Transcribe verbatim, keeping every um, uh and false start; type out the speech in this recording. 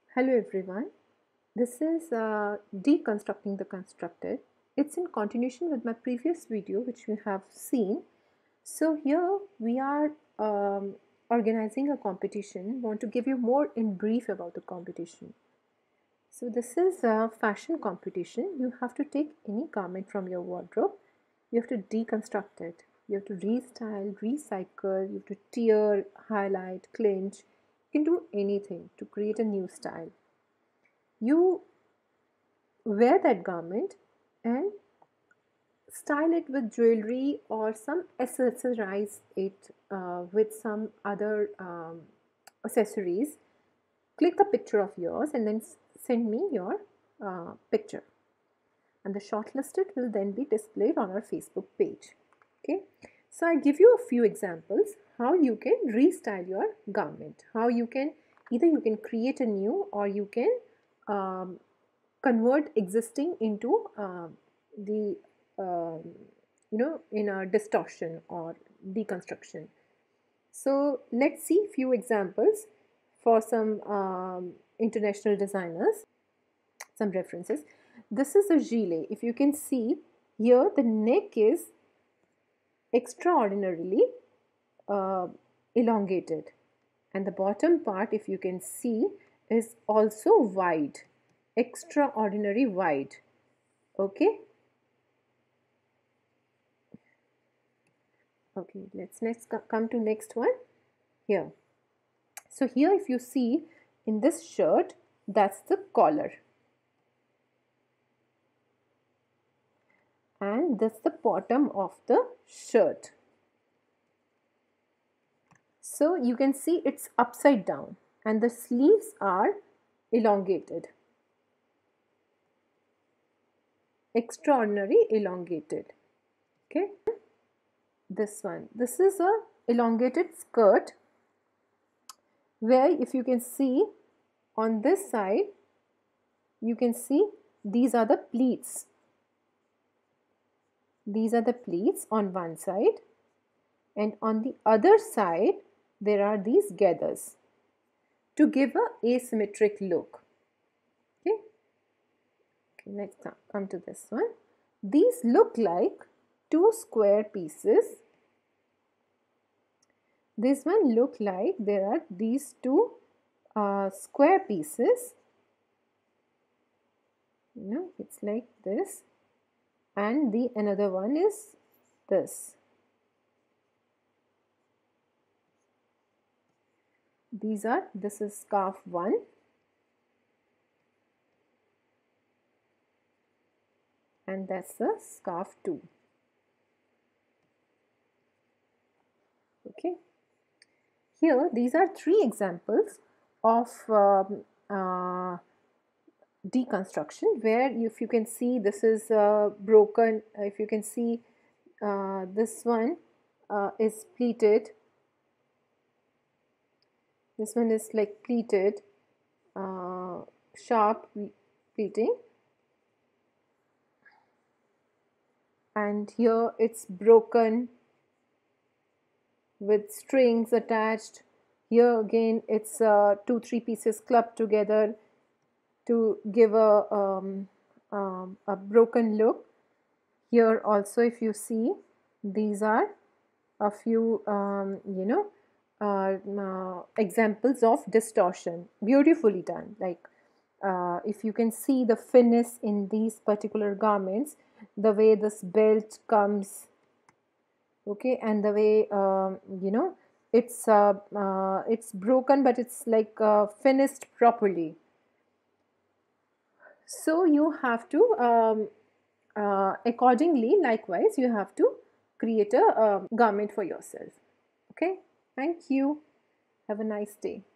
Hello everyone, this is uh, deconstructing the constructed. It's in continuation with my previous video which we have seen. So here we are um, organizing a competition, want to give you more in brief about the competition. So this is a fashion competition. You have to take any garment from your wardrobe, you have to deconstruct it, you have to restyle, recycle, you have to tear, highlight, clinch, you can do anything to create a new style. You wear that garment and style it with jewelry or some accessorize it uh, with some other um, accessories. Click a picture of yours and then send me your uh, picture, and the shortlisted will then be displayed on our Facebook page. Okay, so I give you a few examples how you can restyle your garment, how you can either you can create a new or you can um, convert existing into uh, the um, you know in a distortion or deconstruction. So let's see few examples for some um, international designers, some references. This is a gilet. If you can see here, the neck is extraordinarily uh, elongated, and the bottom part, if you can see, is also wide, extraordinary wide. Okay, okay, let's next come to next one here. So here if you see in this shirt, that's the collar, and that's the bottom of the shirt. So you can see it's upside down and the sleeves are elongated, extraordinary elongated. Okay, this one, this is a elongated skirt where if you can see on this side, you can see these are the pleats. These are the pleats on one side, and on the other side there are these gathers to give a asymmetric look. Okay, okay, let's come to this one. These look like two square pieces. This one look like there are these two uh, square pieces. You know, it's like this, and the another one is this. These are, this is scarf one, and that's the scarf two. Okay, here these are three examples of um, uh, deconstruction where if you can see this is uh, broken, if you can see uh, this one uh, is pleated, this one is like pleated, uh, sharp pleating, and here it's broken with strings attached. Here again it's uh, two three pieces clubbed together to give a, um, um, a broken look. Here also if you see, these are a few um, you know uh, uh, examples of distortion, beautifully done. Like uh, if you can see the finesse in these particular garments, the way this belt comes, okay, and the way um, you know it's uh, uh, it's broken but it's like uh, finished properly. So you have to um, uh, accordingly, likewise you have to create a um, garment for yourself. Okay, thank you, have a nice day.